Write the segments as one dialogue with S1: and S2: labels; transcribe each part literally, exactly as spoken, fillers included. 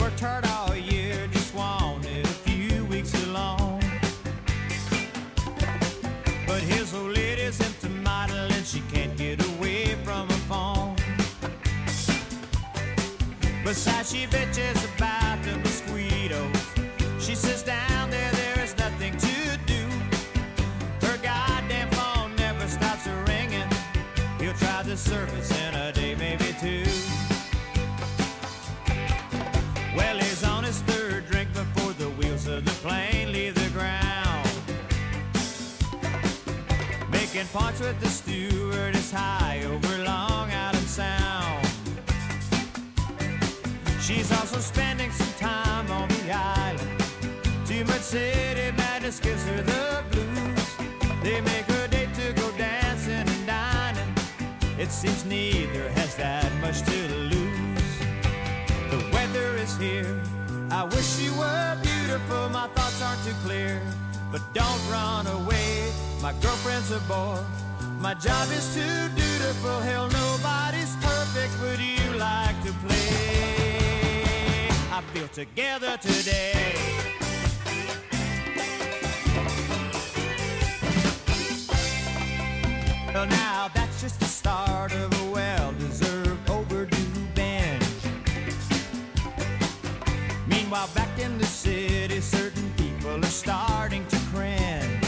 S1: Worked hard all year, just wanted a few weeks alone. But his old lady's into model and she can't get away from her phone. Besides, she bitches about the mosquitoes. She says down there there is nothing to do. Her goddamn phone never stops ringing. He'll try the service in a day, maybe two. Well, he's on his third drink before the wheels of the plane leave the ground. Making points with the stewardess high over Long Island Sound. She's also spending some time on the island. Too much city madness gives her the blues. They make her date to go dancing and dining. It seems neither has that much to lose. The weather is here. I wish you were beautiful. My thoughts aren't too clear. But don't run away. My girlfriend's a bore. My job is too dutiful. Hell, nobody's perfect. Would you like to play? I feel together today. Well, now that's just the start of a well-deserved overdue binge. Meanwhile, back in the city, certain people are starting to cringe.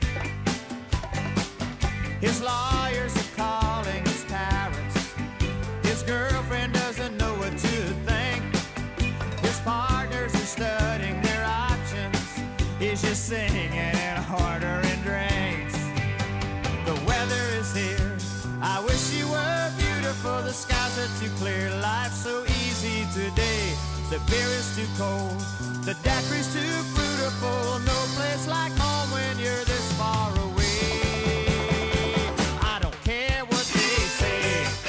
S1: His lawyers are calling his parents. His girlfriend doesn't know what to think. His partners are studying their options. He's just singing and ordering drinks. The weather is here. I wish you were beautiful. The skies are too clear. Life's so easy today. The beer is too cold. The daiquiri's too fruitful. No place like home when you're this far away. I don't care what they say.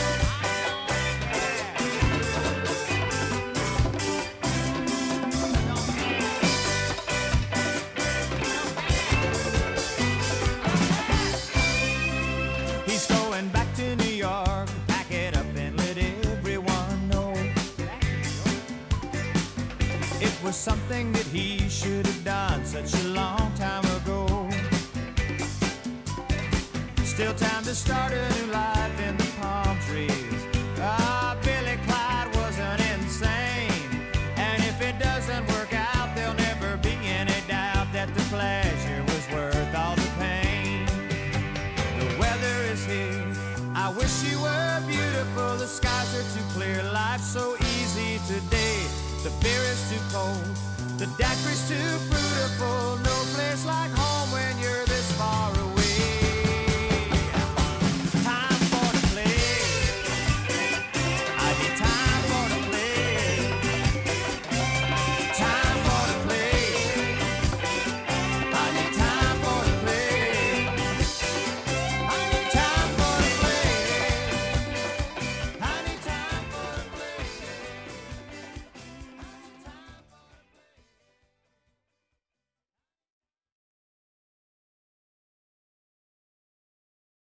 S1: He's going back to New York, pack it up and let everyone know. It was something that he should have done such a long time ago. Still time to start a new life in the palm trees. Ah, Billy Clyde wasn't insane. And if it doesn't work out, there'll never be any doubt that the pleasure was worth all the pain. The weather is here. I wish you were beautiful. The skies are too clear. Life's so easy today. The beer is too cold. The daiquiri's too fruitful. No place like home.